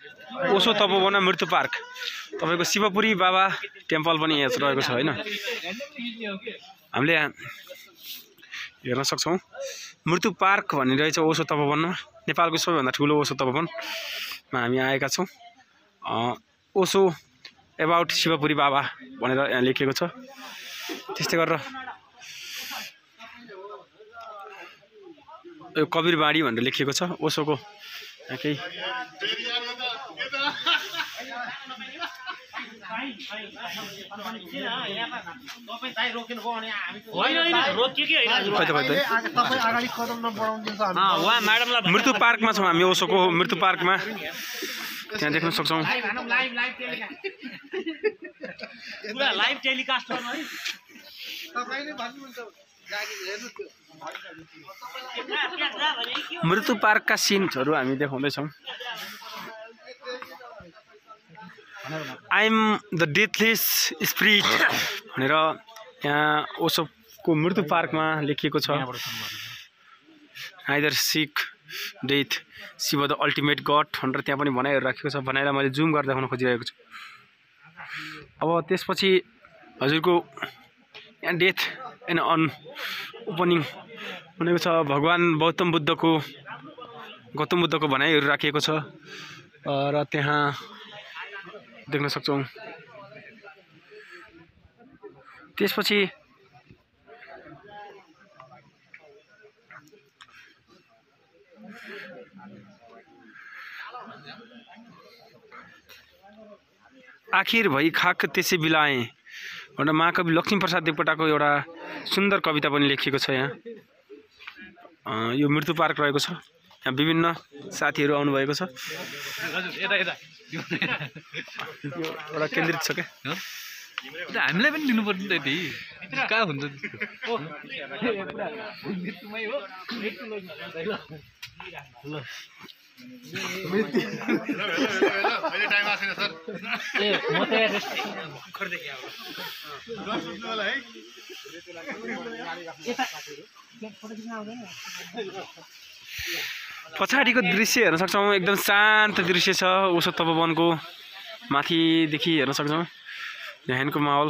ओसो तपोवन मृत्यु पार्क तपाईको शिवपुरी बाबा टेम्पल पनि यहाँ रहेको छ हैन हामीले हेर्न सक्छौं मृत्यु पार्क भन्ने रहेछ ओसो तपोवनमा नेपालको सबैभन्दा ठूलो ओसो तपोवनमा हामी आएका छौं ओसो अबाउट शिवपुरी बाबा भनेर यहाँ लेखिएको छ त्यस्तै गरेर यो कबीरबाडी भनेर लेखिएको छ ओसोको केही मृत्यु पार्कमा छौं हामी ओसोको मृत्यु पार्कमा त्यहाँ देख्न सक्छौं लाइभ टेलिकास्ट गर्नु है मृत्यु पार्कका सिनहरु हामी देखाउँदैछौं I am the deathless spirit भनेर यहाँ ओसोको मृत्यु पार्कमा लेखिएको छ either sick death Shiva the ultimate god भनेर त्यहाँ पनि भनाइहरु राखेको छ भनाइलाई मैले जुम गरेर देखाउन खोजिरहेको छु अब त्यसपछि हजुरको यहाँ डेथ एन्ड अन ओपनिङ भनेको छ भगवान गौतम बुद्धको भनाइहरु राखिएको छ र त्यहाँ देख्न सक्छौं त्यसपछि आखिर भई खाक त्यसै बिलाए भनेर महाकवि लक्ष्मीप्रसाद देवकोटाको एउटा सुन्दर कविता पनि लेखिएको छ यहाँ यो मृत्यु पार्क रहेको छ यहाँ विभिन्न साथीहरु आउनु भएको छ एउटा केन्द्रित छ के हामीलाई पनि दिनु पर्छ त्यति कहाँ हुन्छ पछाडिको दृश्य हेर्न सक्छौं एकदम शान्त दृश्य छ ओसो तपोवनको माथिदेखि हेर्न सक्छौं यहाँको माहौल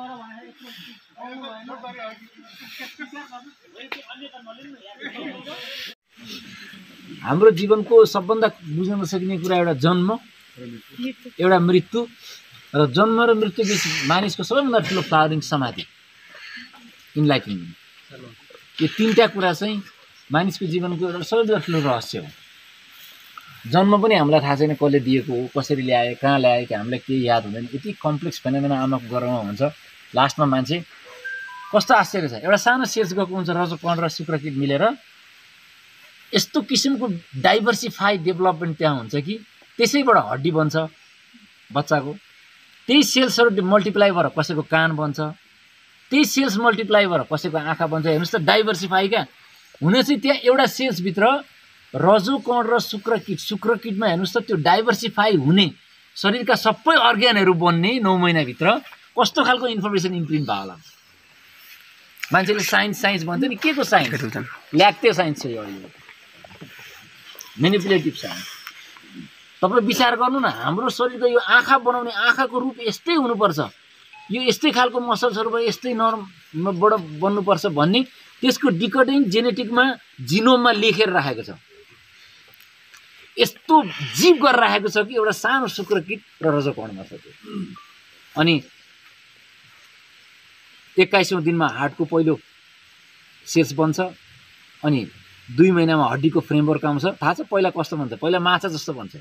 हाम्रो जीवनको सबभन्दा बुझ्न सकिने कुरा एउटा जन्म एउटा मृत्यु र जन्म र मृत्यु बीच मानिसको सबैभन्दा ठुलो फ्लावरिङ समाधि इनलाइटमेन्ट यो तीनटा कुरा चाहिँ मानिसको जीवनको एउटा सबैभन्दा ठुलो रहस्य हो जन्म पनि हामीलाई थाहा छैन कसले दिएको हो कसरी ल्याए कहाँ ल्याए कि हामीलाई केही याद हुँदैन यति कम्प्लेक्स फेनोमेना आमाको गर्भमा हुन्छ लास्टमा मान्छे कस्तो आश्चर्य छ एउटा सानो सेल्स गएको हुन्छ रजोकण र शुक्रकीट मिलेर यस्तो किसिमको डाइभर्सिफाई डेभलपमेन्ट त्यहाँ हुन्छ कि त्यसैबाट हड्डी बन्छ बच्चाको त्यही सेल्सहरु मल्टिप्लाई भएर कसैको कान बन्छ त्यही सेल्स मल्टिप्लाई भएर कसैको आँखा बन्छ हेर्नुस् त डाइभर्सिफाई क्या हुन चाहिँ त्यहाँ एउटा सेल्स भित्र रजोकण र शुक्रकीटमा हेर्नुस् त त्यो डाइभर्सिफाई हुने शरीरका सबै अर्ग्यानहरु बन्ने 9 महिना भित्र कस्तो खालको इन्फर्मेसन इम्प्रिन्ट भयो होला मान्छेले साइन्स भन्छ नि के को साइन्स ल्याक्टे साइन्स छ यो म्यानिपुलेटिभ साइन्स तपाईले विचार गर्नु न हाम्रो शरीरको यो आँखा बनाउने आँखाको रूप यस्तै हुनुपर्छ यो यस्तै खालको मसल्सहरुबाट यस्तै नर्मबाट बन्नुपर्छ भन्ने त्यसको डिकोडिङ जेनेटिकमा जिनोममा लेखेर राखेको छ यस्तो जीव गरेर राखेको छ कि एउटा सानो शुक्रकीट र रजोकणमा छ त्यो अनि 21औं दिनमा हार्टको पहिलो सेल्स बन्छ अनि 2 महिनामा हड्डीको फ्रेमवर्क आउँछ थाहा छ पहिला कस्तो बन्छ पहिला माछा जस्तो बन्छ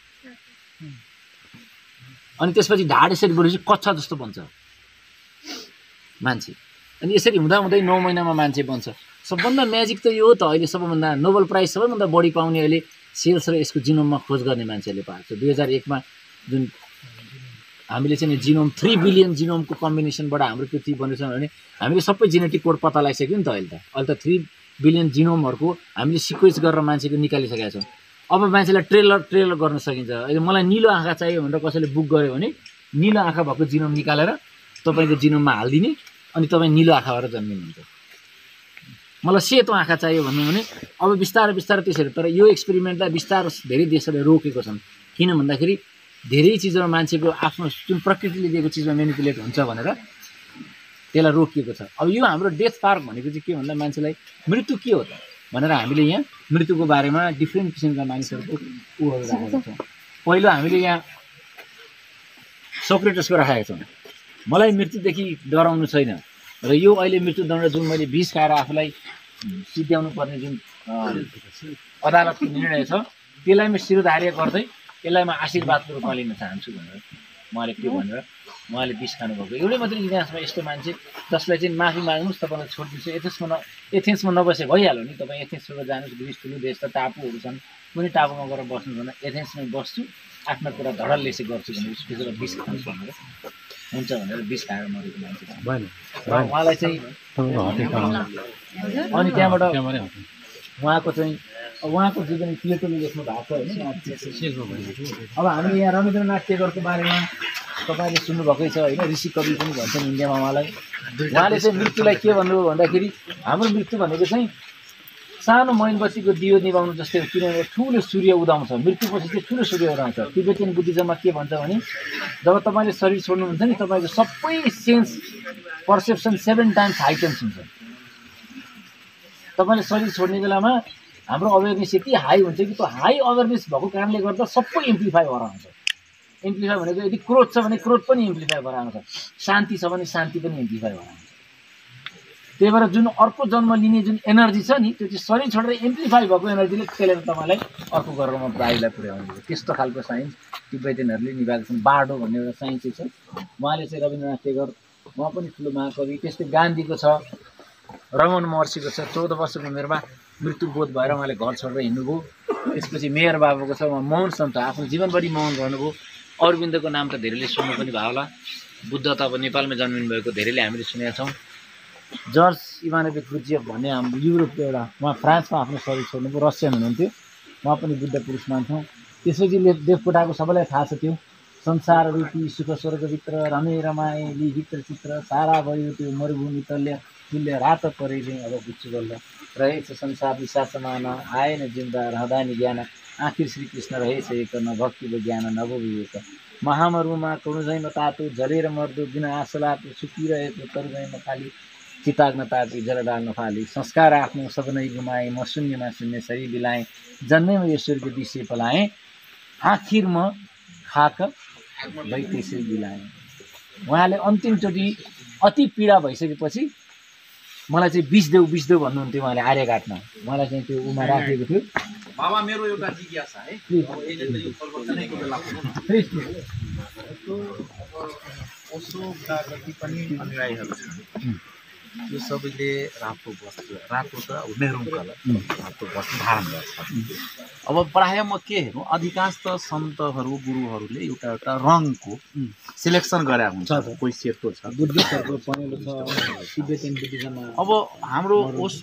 अनि त्यसपछि ढाड यसरी बढेपछि कच्छा जस्तो बन्छ मान्छे अनि यसरी हुँदा हुँदै 9 महिनामा मान्छे बन्छ सबभन्दा म्याजिक त यो हो त अहिले सबैभन्दा नोबेल प्राइज सबैभन्दा बढी पाउने अहिले सेल्स र यसको जिनोममा खोज गर्ने मान्छेले पाएको छ 2001 मा जुन हामीले चाहिँ जिनोम 3 बिलियन जिनोमको कम्बिनेसनबाट हाम्रो पृथ्वी बनेको छ भने हामीले सबै जेनेटिक कोड पत्ता लगाइसक्यो नि त अहिले त 3 बिलियन जिनोमहरुको हामीले सिक्वेन्स गरेर मान्छेको निकालिसकेका छौं अब मान्छेलाई ट्रेलर गर्न सकिन्छ अहिले मलाई नीलो आँखा चाहियो भनेर कसैले बुक गर्यो भने नीलो आँखा भएको जिनोम निकालेर तपाईको जिनोममा हाल्दिने अनि तपाई नीलो आँखा भएर जन्मिनुहुन्छ मलाई सेतो आँखा चाहियो भन्नु भने अब बिस्तारै त्यसरी तर यो एक्सपेरिमेन्टलाई बिस्तारै धेरै देशले रोकेको छन् किन भन्दाखेरि धेरै चिजमा मान्छेको आफ्नो जुन प्रकृतिले दिएको चिजमा मेनिपुलेट हुन्छ भनेर त्यसलाई रोकिएको छ। अब यो हाम्रो डेथ पार्क भनेको चाहिँ के भन्दा मान्छेलाई मृत्यु के हो त भनेर हामीले यहाँ मृत्युको बारेमा डिफ्रेन्ट किसिमका मानिसहरूको उहरू राखेका छौँ। पहिलो हामीले यहाँ सोक्रेटसको राखेका छौँ, मलाई मृत्युदेखि डराउनु छैन र यो अहिले मृत्युदण्ड जुन मैले विष खाएर आफूलाई सिद्ध्याउनु पर्ने जुन अदालतको निर्णय छ त्यसलाई म शिरोधार्य गर्दै यसलाई म आशीर्वादको रूपमा लिन चाहन्छु भनेर उहाँले त्यो भनेर उहाँले विष खानुभएको। एउटै मात्रै इतिहासमा यस्तो मान्छे जसलाई चाहिँ माफी माग्नुहोस् तपाईँलाई छोडिदिन्छु, एथेन्समा नबसे भइहाल्यो नि, तपाईँ एथेन्स छोडेर जानुहोस्, ग्रिस ठुलो देश त टापुहरू छन्, कुनै टापुमा गएर बस्नु भने एथेन्समै बस्छु, आफ्ना कुरा धडल्ले चाहिँ गर्छु भनेर त्यसो विष खान्छु भनेर हुन्छ भनेर विष खाएर मरेको मान्छे छ उहाँलाई चाहिँ। अनि त्यहाँबाट उहाँको चाहिँ उहाँको जीवन प्लेटोले लेख्नु भएको छ होइन। अब हामीले यहाँ रवीन्द्रनाथ टेगोरको बारेमा तपाईँले सुन्नुभएकै छ होइन, ऋषि कवि पनि भन्छन् इन्डियामा उहाँलाई। उहाँले चाहिँ मृत्युलाई के भन्नुभयो भन्दाखेरि हाम्रो मृत्यु भनेको चाहिँ सानो मैनबत्तीको दियो निभाउनु जस्तै हो, किनभने ठुलो सूर्य उदाउँछ, मृत्युपछि चाहिँ ठुलो सूर्य उदाउँछ। तिब्बतियन बुद्धिज्ममा के भन्छ भने जब तपाईँले शरीर छोड्नुहुन्छ नि तपाईँको सबै सेन्स पर्सेप्सन 7 टाइम्स हाइटेन्स हुन्छ। तपाईँले शरीर छोड्ने बेलामा हाम्रो अवेरनेस यति हाई हुन्छ कि त्यो हाई अवेरनेस भएको कारणले गर्दा सबै इम्प्लिफाई भएर आउँछ। इम्प्लिफाई भनेको यदि क्रोध छ भने क्रोध पनि इम्प्लिफाई भएर आउँछ, शान्ति छ भने शान्ति पनि इम्प्लिफाई भएर आउँछ। त्यही भएर जुन अर्को जन्म लिने जुन एनर्जी छ नि त्यो चाहिँ शरीर छोडेर इम्प्लिफाई भएको एनर्जीले त्यसले तपाईँलाई अर्को गर्भमा प्रायलाई पुर्याउने हो। त्यस्तो खालको साइन्स तिब्बतियनहरूले निभाएको छन्। बार्डो भन्ने एउटा साइन्स छ, उहाँले चाहिँ रवीन्द्रनाथ टेगोर उहाँ पनि ठुलो महाकवि। त्यस्तै गान्धीको छ, रमन महर्षिको छ। 14 वर्षको उमेरमा मृत्युबोध भएर उहाँले घर छोडेर हिँड्नुभयो। त्यसपछि मेयर बाबुको छ, उहाँ मौन सन्त, आफ्नो जीवनभरि मौन रहनुभयो। अरविन्दको नाम त धेरैले सुन्नु पनि भयो होला, बुद्ध त अब नेपालमै जन्मिनु भएको धेरैले हामीले सुनेका छौँ। जर्ज इभानोभिच गुजिएफ भन्ने हाम्रो युरोपको एउटा उहाँ फ्रान्समा आफ्नो शरीर छोड्नुभयो, रसियन हुनुहुन्थ्यो, उहाँ पनि बुद्ध पुरुष मान्छौँ। त्यसपछि देवकोटाको सबैलाई थाहा छ त्यो संसार रूपी सुख स्वर्गभित्र रमे रमाए भित्र चित्र सारा भयो त्यो मरुभूमि तुल्य रात परेले अब बुझ्छु बल्ल रहेछ संसार दिशा समान आएन जिन्दा रहँदा नि ज्ञान आखिर श्रीकृष्ण रहेछ एक न भक्ति व ज्ञान नभो विवेक महामरुमा करुणैमा तातो जलेर मर्दो बिना आशलाको सुकिरहेको तरुणैमा खाली चिताग्न ताती जल डाल्न फाली संस्कार आफ्नो सबै गुमाएँ म शून्यमा शून्य सरी बिलाएँ जन्मैमा यो स्वर्ग दिशे पलाएँ आखिर म खाक भई त्यसै बिलाएँ। उहाँले अन्तिमचोटि अति पीडा भइसकेपछि मलाई चाहिँ बिस देऊ भन्नुहुन्थ्यो उहाँले आर्यघाटमा। उहाँलाई चाहिँ त्यो उमा राखिएको थियो। बाबा मेरो एउटा जिज्ञासा है, ओसो जति पनि अनुयायीहरू छन् यो सबैले रातो वस्त्र, रातो त अब मेरुन कलर रातो वस्त्र धारण गर्छ। अब प्रायः म के हेर्नु अधिकांश त सन्तहरू गुरुहरूले एउटा एउटा रङको सिलेक्सन गरे हुन्छ, कोही सेतो छ, बुद्धिस्टहरूको पहेँलो छ, तिब्बतियन बुद्धिज्ममा। अब हाम्रो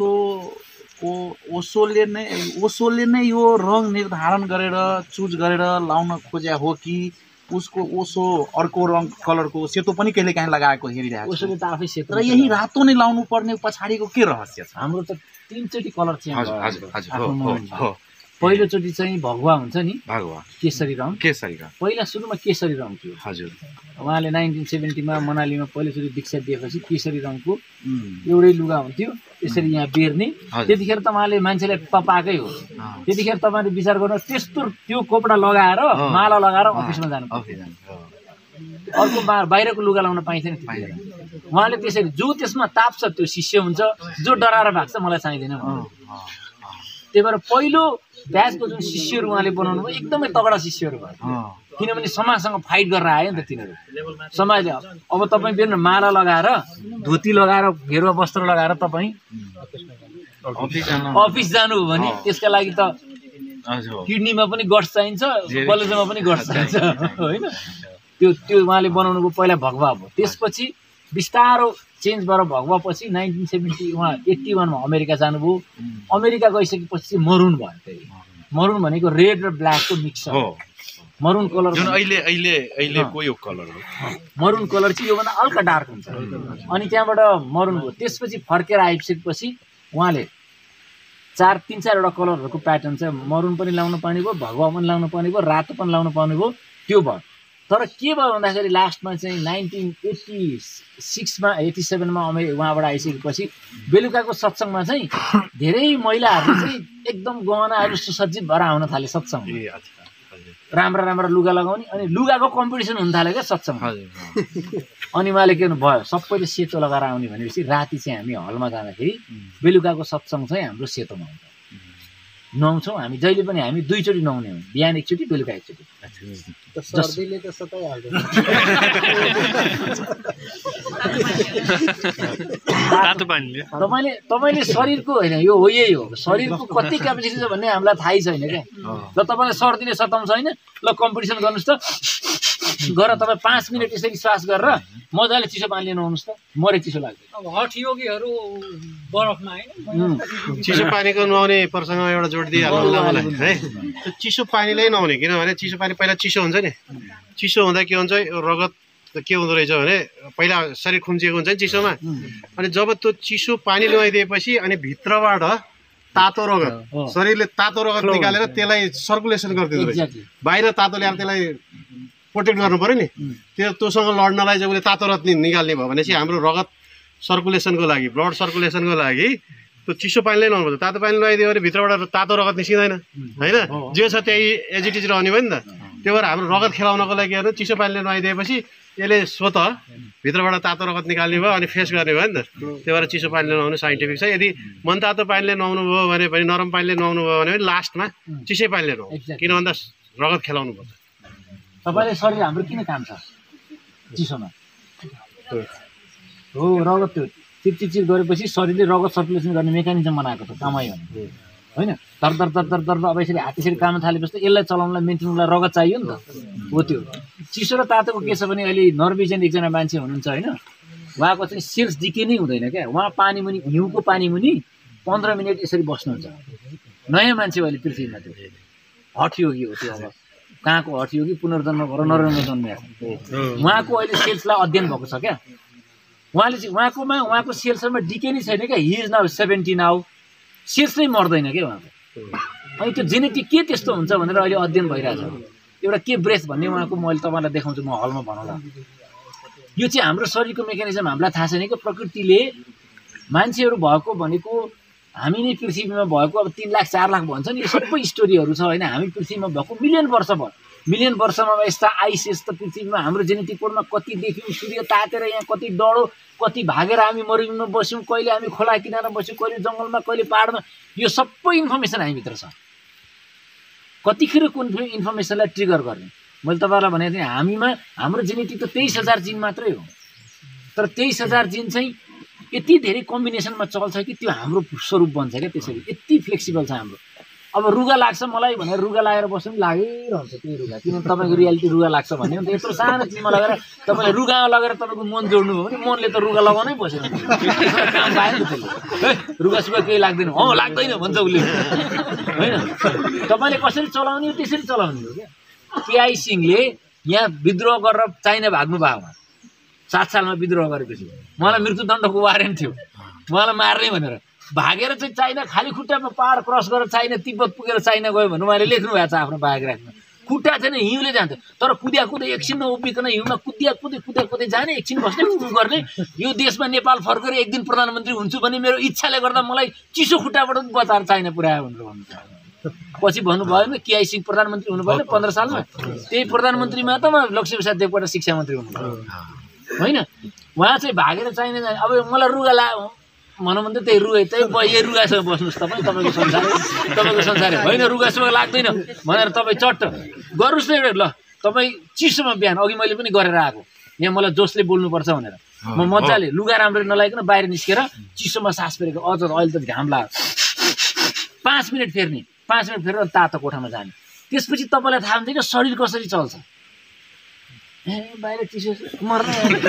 ओसोले नै यो रङ निर्धारण गरेर चुज गरेर लाउन खोज्या हो कि उसको ओसो अर्को रङ कलरको सेतो पनि कहिले काहीँ लगाएको हेरिरहेको ओसोले त आफै सेतो, र यही रातो नै लाउनु पर्ने पछाडिको के रहस्य छ? हाम्रो त 3 चोटि कलर चेन्ज भयो। हजुर पहिलोचोटि चाहिँ भगवा हुन्छ नि, भगवा केसरी रङ, पहिला सुरुमा केसरी रङ थियो। हजुर उहाँले 1970 मा मनालीमा पहिलोचोटि दीक्षा दिएपछि केसरी रङको एउटै लुगा हुन्थ्यो यसरी यहाँ बेर्ने। त्यतिखेर त उहाँले मान्छेलाई पाएकै हो। त्यतिखेर तपाईँले विचार गर्नु त्यस्तो त्यो कपडा लगाएर माला लगाएर अफिसमा जानु अर्को बाहिरको लुगा लाउन पाइँदैन त्यतिखेर। उहाँले त्यसरी जो त्यसमा ताप्छ त्यो शिष्य हुन्छ, जो डराएर भाग्छ मलाई चाहिँदैन। त्यही भएर पहिलो ब्याचको जुन शिष्यहरू उहाँले बनाउनु भयो एकदमै तगडा शिष्यहरू भयो, किनभने समाजसँग फाइट गरेर आयो नि त तिनीहरू। समाजले अब तपाईँ बेर्नु माला लगाएर धोती लगाएर घेरुवा वस्त्र लगाएर तपाईँ अफिस जानु हो भने त्यसका लागि त किडनीमा पनि गट्स चाहिन्छ, कलेजोमा पनि गट्स चाहिन्छ होइन। त्यो उहाँले बनाउनुको पहिला भगवा भयो, त्यसपछि बिस्तारो चेन्ज भएर भगवा पछि 1970 उहाँ 81 मा अमेरिका जानुभयो। अमेरिका गइसकेपछि चाहिँ मरुन भयो। फेरि मरुन भनेको रेड र ब्ल्याकको मिक्स हो। मरुन कलर जुन अहिलेको यो कलर हो, मरुन कलर चाहिँ योभन्दा हल्का डार्क हुन्छ। अनि त्यहाँबाट मरुन भयो। त्यसपछि फर्केर आइसकेपछि उहाँले 3-4वटा कलरहरूको प्याटर्न चाहिँ मरुन पनि लाउनु पर्ने भयो, भगवा पनि लाउनु पर्ने भयो, रातो पनि लाउनु पर्ने भयो, त्यो भयो। तर के भयो भन्दाखेरि लास्टमा चाहिँ 1986मा 87मा उहाँबाट आइसकेपछि बेलुकाको सत्सङमा चाहिँ धेरै महिलाहरू चाहिँ एकदम गहनाहरू सुसज्जित भएर आउन थाले सत्सङ, राम्रा राम्रा लुगा लगाउने, अनि लुगाको कम्पिटिसन हुन थाल्यो क्या सत्सङ। अनि उहाँले के भयो, सबैले सेतो लगाएर आउने भनेपछि राति चाहिँ हामी हलमा जाँदाखेरि बेलुकाको सत्सङ चाहिँ हाम्रो सेतोमा हुन्छ। नुहाउँछौँ हामी जहिले पनि, हामी 2 चोटि नुहाउने हो, बिहान एकचोटि बेलुका एकचोटि। सर्दीले त सताइहाल्छ। तातो पानीले तपाईँले शरीरको होइन, यो हो यही हो, शरीरको कति क्यापेसिटी छ भन्ने हामीलाई थाहै छैन क्या। ल तपाईँलाई सर्दीले सताउँछ होइन, ल कम्पिटिसन गर्नुहोस् त, गरेर तपाईँ 5 मिनट यसरी श्वास गरेर मजाले चिसो पानीले नुहाउनुहोस् त, मरे चिसो लाग्दैन। अब हठ योगीहरू बरफमा होइन, चिसो पानीको नुहाउने प्रसङ्ग एउटा जोड दिइहाल्नु मलाई है। त्यो चिसो पानीले नुहाउने, किनभने चिसो पानी पहिला चिसो हुन्छ नि, चिसो हुँदा के हुन्छ, रगत के हुँदो रहेछ भने पहिला शरीर खुम्चिएको हुन्छ नि चिसोमा, अनि जब त्यो चिसो पानी नुहाइदिएपछि अनि भित्रबाट तातो रगत, शरीरले तातो रगत निकालेर त्यसलाई सर्कुलेसन गरिदिँदो रहेछ। बाहिर तातो ल्याएर त्यसलाई प्रोटेक्ट गर्नु पऱ्यो नि, त्योसँग लड्नलाई चाहिँ उसले तातो रगत निकाल्ने भयो भनेपछि हाम्रो रगत सर्कुलेसनको लागि, ब्लड सर्कुलेसनको लागि त्यो चिसो पानीले नुहाउनु पर्छ। तातो पानी नुहाइदियो भने भित्रबाट तातो रगत निस्किँदैन होइन, जे छ त्यही एजिटिज रहने भयो नि त। त्यो भएर हाम्रो रगत खेलाउनको लागि हेर्नु चिसो पानीले नुहाइदिएपछि यसले स्वत भित्रबाट तातो रगत निकाल्ने भयो अनि फेस गर्ने भयो नि त। त्यो भएर चिसो पानीले नुहाउनु साइन्टिफिक छ। यदि मनतातो पानीले नुहाउनु भयो भने पनि, नरम पानीले नुहाउनु भयो भने लास्टमा चिसै पानीले नुहाउनु, किन भन्दा रगत खेलाउनु पर्छ। तपाईँले शरीर हाम्रो किन काम छ चिसोमा हो, रगत त्यो चिरचिर गरेपछि शरीरले रगत सर्कुलेसन गर्ने मेकानिजम बनाएको त कामै हो होइन। तर तर तर तर तर अब यसरी हात यसरी काम थालेपछि त यसलाई चलाउनलाई मेन्टेनलाई रगत चाहियो नि त, हो त्यो। चिसो र तातोको के छ भने अहिले नर्वेजियन एकजना मान्छे हुनुहुन्छ होइन, उहाँको चाहिँ सेल्स डिके नै हुँदैन क्या। उहाँ पानी मुनि, हिउँको पानी मुनि 15 मिनट यसरी बस्नुहुन्छ। नयाँ मान्छे अहिले पृथ्वीमा, त्यो हठ योगी हो त्यो। अब कहाँको हठ योगी, पुनर्जन्म गरेर नरकमा जन्मेको, उहाँको अहिले सेल्सलाई अध्ययन भएको छ क्या। उहाँले चाहिँ उहाँको सेल्समा डिके नै छैन क्या। He is now 70 now, cells नै मर्दैन क्या उहाँको। अनि त्यो जेनेटिक के त्यस्तो हुन्छ भनेर अहिले अध्ययन भइरहेछ। एउटा के ब्रेथ भन्ने उहाँको मैले तपाईँलाई देखाउँछु, म हलमा भनौँला। यो चाहिँ हाम्रो शरीरको मेकानिजम हामीलाई थाहा छैन कि प्रकृतिले मान्छेहरू भएको भनेको हामी नै पृथ्वीमा भएको अब 3 लाख 4 लाख भन्छ नि, यो सबै स्टोरीहरू छ होइन। हामी पृथ्वीमा भएको मिलियन वर्ष भयो, मिलियन वर्षमा यस्ता आइस यस्तो पृथ्वीमा हाम्रो जेनेटिक कोडमा कति देख्यौँ, सूर्य तातेर यहाँ कति डढो, कति भागेर हामी मरुभूमिमा बस्यौँ, कहिले हामी खोला किनारमा बस्यौँ, कहिले जङ्गलमा, कहिले पाहाडमा, यो सबै इन्फर्मेसन हामीभित्र छ। कतिखेर कुन इन्फर्मेसनलाई ट्रिगर गर्ने, मैले तपाईँलाई भनेको थिएँ हामीमा हाम्रो जेनेटिक त 23,000 जिन मात्रै हो, तर 23,000 जिन चाहिँ यति धेरै कम्बिनेसनमा चल्छ कि त्यो हाम्रो स्वरूप बन्छ क्या। त्यसरी यति फ्लेक्सिबल छ हाम्रो। अब रुगा लाग्छ मलाई भनेर रुगा लगाएर बस्नु पनि लागिरहन्छ त्यही रुगा, किनभने तपाईँको रियालिटी रुगा लाग्छ भन्ने हो नि त। यत्रो सानो चिजमा लगाएर तपाईँले रुगा लगाएर तपाईँको मन जोड्नु भयो भने मनले त रुगा लगाउनै बसेन, काम पाएन नि त्यसले। रुगा सुगा केही लाग्दैन, लाग्दैन भन्छ उसले होइन। तपाईँले कसरी चलाउने हो त्यसरी चलाउने हो क्या। केआई सिंहले यहाँ विद्रोह गरेर चाइना भाग्नु भयो, 7 सालमा विद्रोह गरेपछि मलाई मृत्युदण्डको वारेन्ट थियो, उहाँलाई मार्ने भनेर भागेर चाहिँ चाइना खाली खुट्टामा पहाड क्रस गरेर चाइना तिब्बत पुगेर चाइना गयो भने उहाँले लेख्नु भएको छ आफ्नो बायोग्राफीमा। खुट्टा छैन, हिउँले जान्थ्यो, तर कुद्या कुदै एकछिनमा उभिकन हिउँमा कुद्या कुदै जाने, एकछिन बस्ने गर्ने। यो देशमा नेपाल फर्केर एक दिन प्रधानमन्त्री हुन्छु भने मेरो इच्छाले गर्दा मलाई चिसो खुट्टाबाट बचाएर चाइना पुऱ्यायो भनेर भन्नु। पछि भन्नुभयो नि केआई सिंह प्रधानमन्त्री हुनुभयो 15 सालमा, त्यही प्रधानमन्त्रीमा त लक्ष्मी प्रसाद देवकोटा शिक्षा मन्त्री हुनुभयो होइन। उहाँ चाहिँ भागेर चाइना जाने। अब मलाई रुगा भनौँ भने त त्यही रुगा, यही रुगासँग बस्नुहोस् तपाईँको संसार होइन, रुगासँग लाग्दैन भनेर तपाईँ चट्ट गर्नुहोस् न एउटा। ल तपाईँ चिसोमा बिहान अघि मैले पनि गरेर आएको, यहाँ मलाई जोसले बोल्नुपर्छ भनेर म मजाले लुगा राम्ररी नलाइकन बाहिर निस्केर चिसोमा सास फेरेको। अझ अहिले त घाम लाग्यो, 5 मिनट फेर्ने, 5 मिनट फेरेर तातो कोठामा जाने। त्यसपछि तपाईँलाई थाहा हुन्छ कि शरीर कसरी चल्छ। बाहिर चिसो मर्न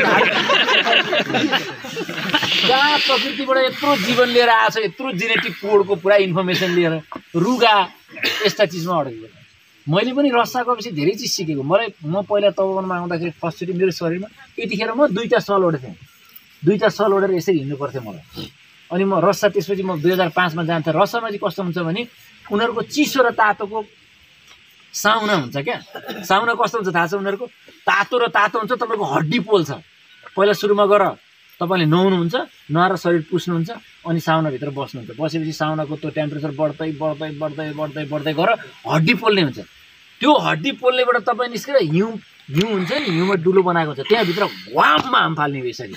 जहाँ प्रकृतिबाट यत्रो जीवन लिएर आएको छ, यत्रो जेनेटिक कोडको पुरा इन्फर्मेसन लिएर रुगा यस्ता चिजमा अड्केको। मैले पनि रसा गएपछि धेरै चिज सिकेको। म पहिला तपोवनमा आउँदाखेरि फर्स्टचोटि मेरो शरीरमा यतिखेर म 2टा सल ओढेको थिएँ, 2टा सल ओढेर यसरी हिँड्नु पर्थ्यो मलाई। अनि म रसा त्यसपछि म 2005 मा जान्थेँ। रसामा चाहिँ कस्तो हुन्छ भने उनीहरूको चिसो र तातोको साउना हुन्छ क्या। साउना कस्तो हुन्छ थाहा छ उनीहरूको? तातो र तातो हुन्छ, तपाईँको हड्डी पोल्छ। पहिला सुरुमा गएर तपाईँले नुहाउनुहुन्छ, नुहाएर शरीर पुस्नुहुन्छ, अनि साउनाभित्र बस्नुहुन्छ। बसेपछि साउनाको त्यो टेम्परेचर बढ्दै बढ्दै बढ्दै बढ्दै बढ्दै गएर हड्डी पोल्ने हुन्छ। त्यो हड्डी पोल्नेबाट तपाईँ निस्केर हिउँ हुन्छ नि, हिउँमा डुलो बनाएको हुन्छ, त्यहाँभित्र वाममा हाम फाल्ने भयो शरीर।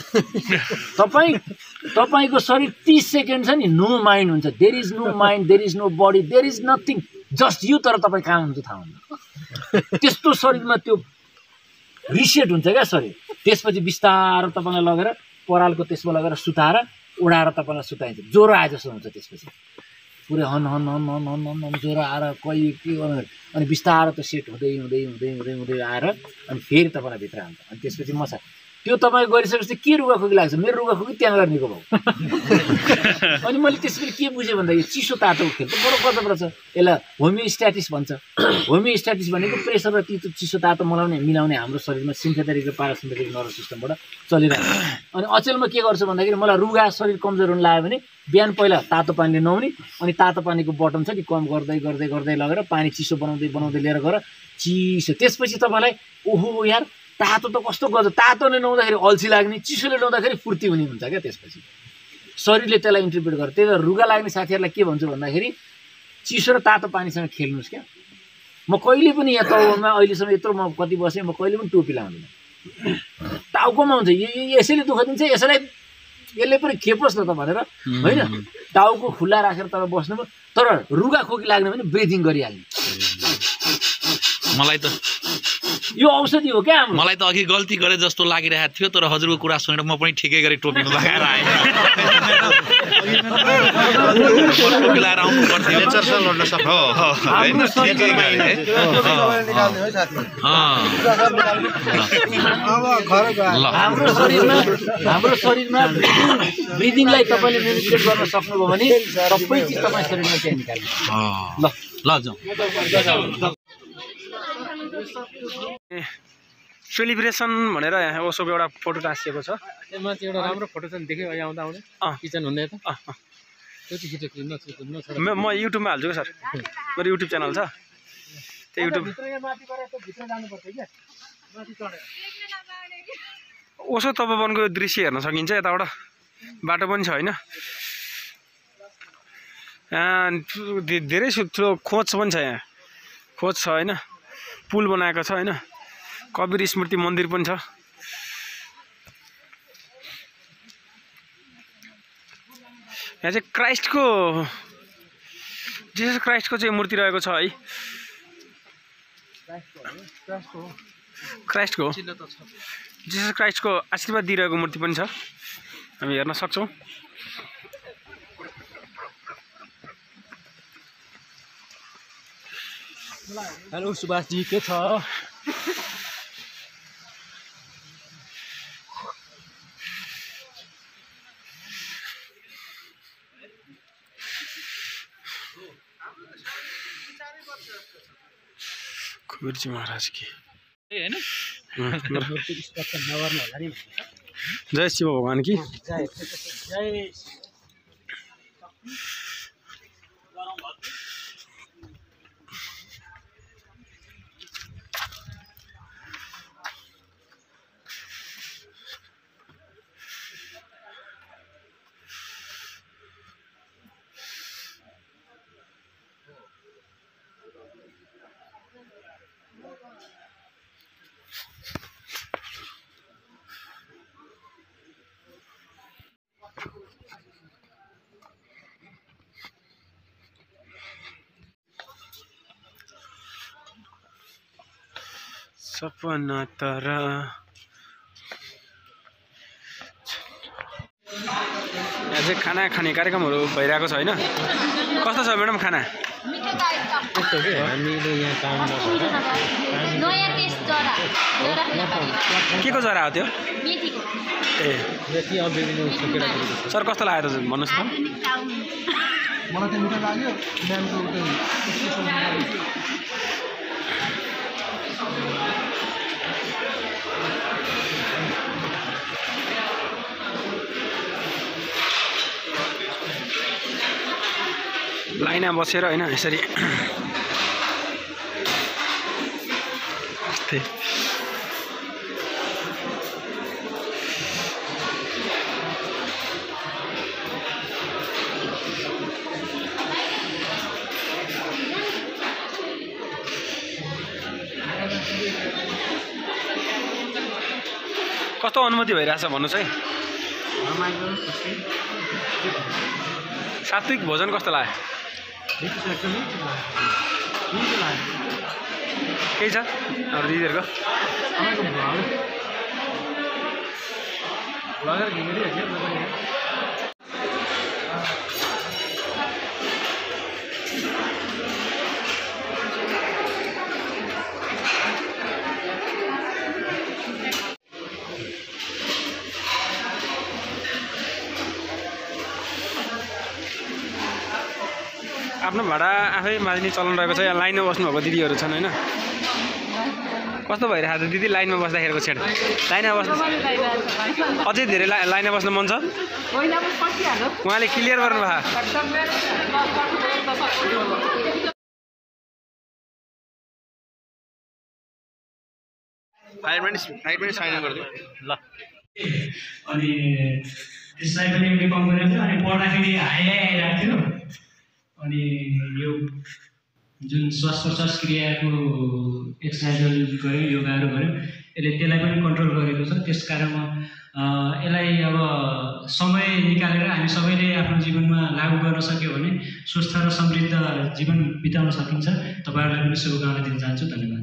तपाईँको शरीर 30 सेकेन्ड छ नि, नो माइन्ड हुन्छ। There is no mind, there is no body, there is nothing, just you. तर तपाईँ कहाँ हुन्छ थाहा हुन्न। त्यस्तो शरीरमा त्यो रिसेट हुन्छ क्या शरीर। त्यसपछि बिस्तारो तपाईँलाई लगेर परालको त्यसमा लगेर सुताएर उडाएर तपाईँलाई सुताइन्छ। ज्वरो आए जस्तो हुन्छ। त्यसपछि पुरै हन हन हन हन हन हन हन ज्वरो आएर कहीँ के गर्नु, अनि बिस्तारो त्यो सेट हुँदै हुँदै हुँदै हुँदै हुँदै आएर अनि फेरि तपाईँलाई भित्र हाल्छ। अनि त्यसपछि मसा त्यो तपाईँ गरिसकेपछि के रुगाखोकी लाग्छ? मेरो रुगाखोकी त्यहाँ गर्नेको भयो। अनि मैले त्यसपछि के बुझेँ भन्दा यो चिसो तातोको खेल त बडो गजब रहेछ। यसलाई होमियोस्ट्याटिस भन्छ। होमियोस्ट्याटिस भनेको प्रेसर र चिसो तातो मिलाउने हाम्रो शरीरमा सिम्पेथेटिक र प्यारासिम्पेथेटिक नर्भस सिस्टमबाट चलिरहेको। अनि अचेलमा के गर्छु भन्दाखेरि मलाई रुगा शरीर कमजोर हुन लाग्यो भने बिहान पहिला तातो पानीले नुहाउने, अनि तातो पानीको बटन छ नि कम गर्दै गर्दै गर्दै लगेर पानी चिसो बनाउँदै बनाउँदै लिएर गएर चिसो। त्यसपछि तपाईँलाई ओहो यार तातो त कस्तो गजब, तातोले नुहाउँदाखेरि अल्छी लाग्ने, चिसोले नुहाउँदाखेरि फुर्ती हुने हुन्छ क्या। त्यसपछि शरीरले त्यसलाई इन्टरप्रेट गर्छ। त्यही भएर रुगा लाग्ने साथीहरूलाई के भन्छु भन्दाखेरि चिसो र तातो पानीसँग खेल्नुहोस् क्या। म कहिले पनि यहाँ टाउकोमा अहिलेसम्म यत्रो म कति बसेँ, म कहिले पनि टोपी लाउँदिनँ। टाउकोमा हुन्छ यसैले दुःख दिन्छ, यसैलाई यसले पनि खेपोस् न त भनेर होइन, टाउको खुल्ला राखेर तपाईँ बस्नुभयो। तर रुगा खोकी लाग्ने भने ब्रिदिङ गरिहाल्ने। मलाई त यो औषधि हो क्या हाम्रो। मलाई त अघि गल्ती गरे जस्तो लागिरहेको थियो, तर हजुरको कुरा सुनेर म पनि ठिकै गरी टोपीमा लगाएर आएँ। टोपी लगाएर आउनु पर्थ्यो। हाम्रो शरीरमा ब्रिदिङलाई तपाईँले मेनिपुलेट गर्न सक्नुभयो भने सबै चिज तपाईँ शरीरमा चाहिँ निकाल्नु। ल जाउँ। सेलिब्रेसन भनेर यहाँ ओसोको एउटा फोटो टाँसिएको छ। माथि एउटा राम्रो फोटो छ नि, देख्यो अहिले आउँदा आउँदै किचन हुने त त्यो चाहिँ छिटो क्लिन म युट्युबमा हाल्छु सर, मेरो युट्युब च्यानल छ। त्यो युट्युब ओसो तपोवनको दृश्य हेर्न सकिन्छ यताबाट, बाटो पनि छ होइन। धेरै ठुलो खोज पनि छ, यहाँ खोज छ होइन, पुल बनाएको छ होइन, कबीर स्मृति मन्दिर पनि छ। यहाँ चाहिँ जिसस क्राइस्टको चाहिँ मूर्ति रहेको छ है। क्राइस्टको जिसस क्राइस्टको आशीर्वाद दिइरहेको मूर्ति पनि छ, हामी हेर्न सक्छौँ। हेलो सुभाषजी, के छ? कबीरजी महाराज की हैन जय शिव भगवान की। जय सपना तारा यहाँ चाहिँ खाना खाने कार्यक्रमहरू भइरहेको छ होइन। कस्तो छ म्याडम खाना? हामीले यहाँ काम नयाँ टेस्ट जरा के को जरा हो त्यो? मेथीको ए जति अभिनय सकेर सर कस्तो लाग्यो त भन्नुहोस् त? मलाई त मिठो लाग्यो। म्यामको लाइनमा बसेर होइन यसरी यस्तै कस्तो अनुभूति भइरहेछ भन्नुहोस् है सात्विक भोजन कस्तो लाग्यो केही छ अरू दिदीहरूको आफ्नो भाडा आफै माझ्ने चलन रहेको छ यहाँ लाइनमा बस्नुभएको दिदीहरू छन् होइन कस्तो भइरहेको छ दिदी लाइनमा बस्दाखेरिको छेड लाइनमा बस्नु अझै धेरै लाइनमा बस्न मन छ उहाँले क्लियर गर्नुभयो ल अनि त्यसलाई पनि एउटा कम गरेको थियो अनि पढ्दाखेरि हाई आइरहेको थियो अनि यो जुन श्वास प्रश्वास क्रियाको एक्सर्साइजहरू गऱ्यो योगाहरू गऱ्यो यसले त्यसलाई पनि कन्ट्रोल गरेको छ त्यस कारण यसलाई अब समय निकालेर हामी सबैले आफ्नो जीवनमा लागू गर्न सक्यो भने स्वस्थ र समृद्ध जीवन बिताउन सकिन्छ तपाईँहरूलाई पनि शुभकामना दिन चाहन्छु धन्यवाद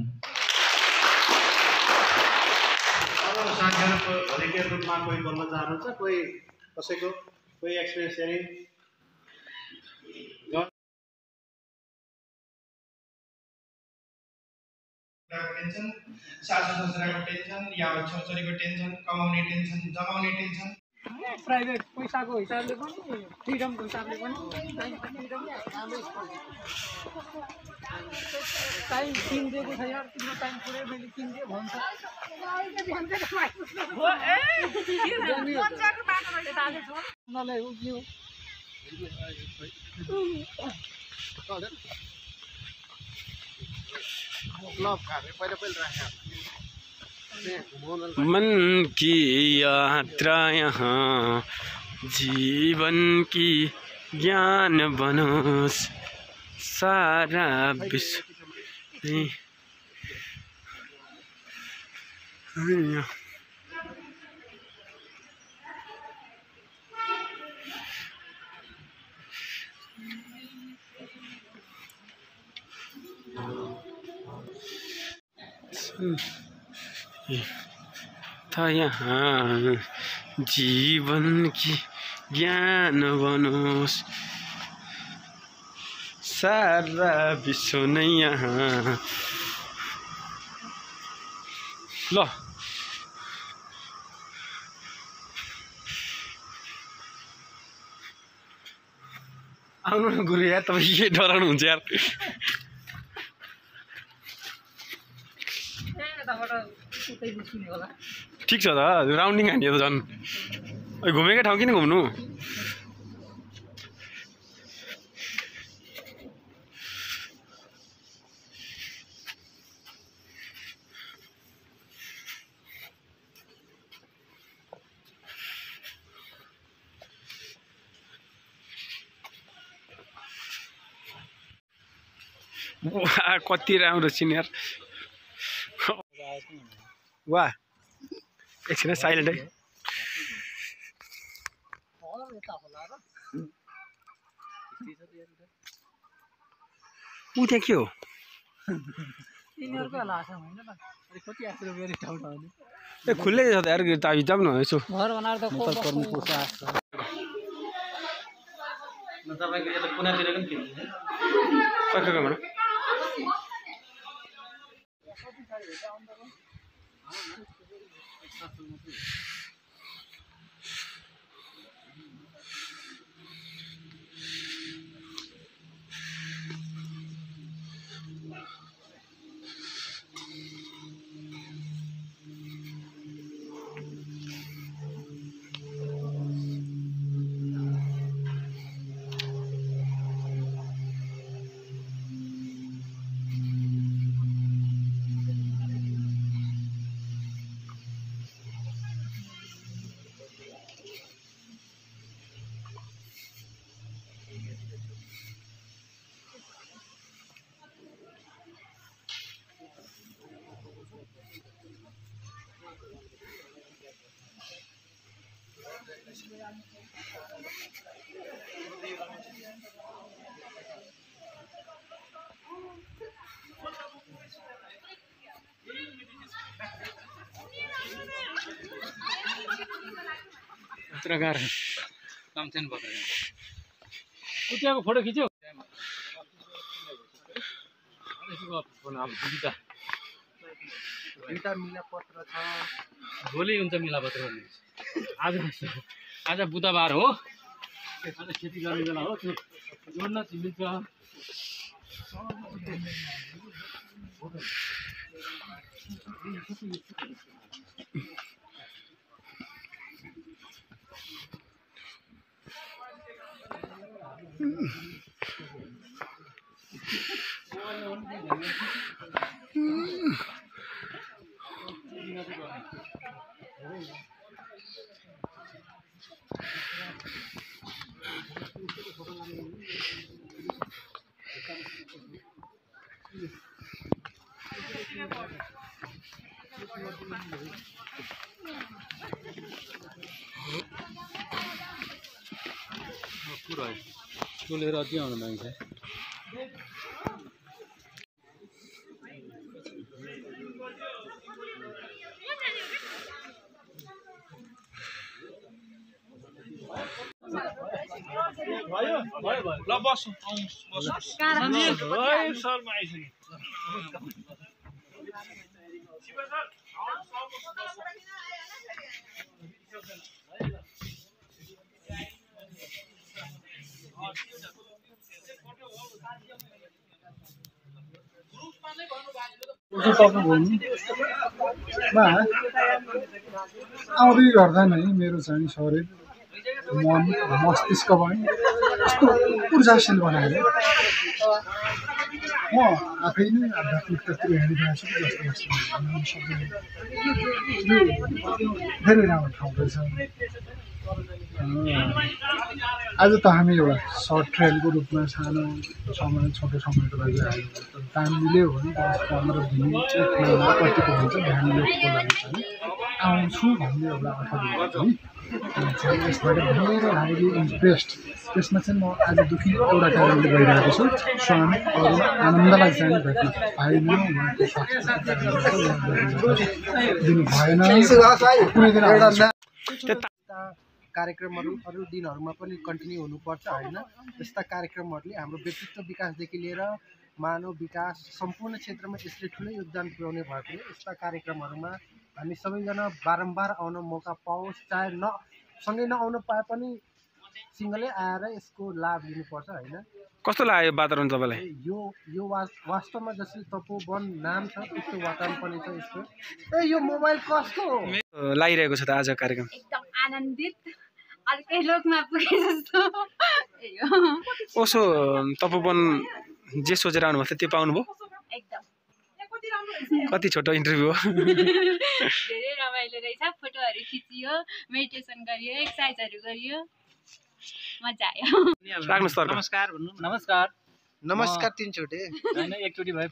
साथीहरू भलिन्टियर रूपमा कोही बोल्न चाहनुहुन्छ कोही कसैको कोही एक्सपिरियन्स सेयरिङ टेन्सन सासू ससुराको टेन्सन या छोरछोरीको टेन्सन कमाउने टेन्सन जमाउने टेन्सन प्राइभेट पैसाको हिसाबले पनि फ्रिडमको हिसाबले पनि टाइम किनिदिएको छ यार तिम्रो टाइम पुरै मैले किनिदिएँ भन्छ उनीहरूलाई उभियो मन की यात्रा यहाँ जीवन की ज्ञान बनोस सारा विश्व था यहाँ जीवन की ज्ञान बनोस सारा विश्व नै यहाँ ल आउनु न गुरु यार तपाईँ के डराउनुहुन्छ यार ठिक छ त राउन्डिङ हान्यो त झन् घुमेकै ठाउँ किन घुम्नु वाह कति राम्रो सिनियर वाह एकछिन साइलेन्ट है ऊ त्यहाँ के हो ए खुल्लै छ त यार ताबी जाऊ न यसो पत्रकार काम छैन पत्रकार कुटियाको फोटो खिच्यो दुईटा मिलापत्र छ भोलि हुन्छ मिलापत्र आज बुधबार हो आज खेती गर्ने बेला हो त्यो जोड्न मिल्छ चुलेर अति आउनु माग्छ ल बस सरमा आइसक्यो आउँदै गर्दा नै मेरो चाहिँ शरीर मन मस्तिष्क पनि कस्तो ऊर्जाशील बनाएर म आफै नै आध्यात्मिकतातिर हिँडिरहेको छु जस्तो धेरै राम्रो ठाउँ रहेछ आज त हामी एउटा सर्ट ट्रेलको रूपमा सानो समय छोटो समयको लागि आयो टाइम मिल्यो भने 10-15 दिन 1 महिना कतिको हुन्छ ध्यान दिएको लागि चाहिँ आउँछु भन्ने एउटा आशा दिएको चाहिँ यसबाट धेरै हाइली इम्प्रेस्ड त्यसमा चाहिँ म आज दुखी एउटा कारणले गइरहेको छु स्वामी अरू आनन्दलाई चाहिँ भेट्न पाइन उहाँको स्वास्थ्य दिनु भएन कुनै दिन कार्यक्रमहरू अरू दिनहरूमा पनि कन्टिन्यू हुनुपर्छ होइन यस्ता कार्यक्रमहरूले हाम्रो व्यक्तित्व विकासदेखि लिएर मानव विकास सम्पूर्ण क्षेत्रमा यसले ठुलो योगदान पुर्याउने भएकोले यस्ता कार्यक्रमहरूमा हामी सबैजना बारम्बार आउन मौका पाओस् चाहे सँगै नआउन पाए पनि सिङ्गलै आएर यसको लाभ लिनुपर्छ होइन कस्तो लाग्यो वातावरण तपाईँलाई यो वास्तवमा जसरी तपोवन नाम छ त्यस्तो वातावरण पनि छ यसको यो मोबाइल कस्तो लागिरहेको छ त आज कार्यक्रम एकदम आनन्दित अर्कै लोकमा पुगे जस्तो ओसो तपोवन जे सोचेर आउनुभएको थियो त्यो पाउनुभयो एकदम कति छोटो इन्टरभ्यू हो धेरै रमाइलो रहेछ फोटोहरू खिचियो मेडिटेसन गरियो एक्सर्साइजहरू गरियो मजा आयो राख्नुहोस् तर्क नमस्कार भन्नु नमस्कार नमस्कार तीनचोटि हैन एकचोटि भए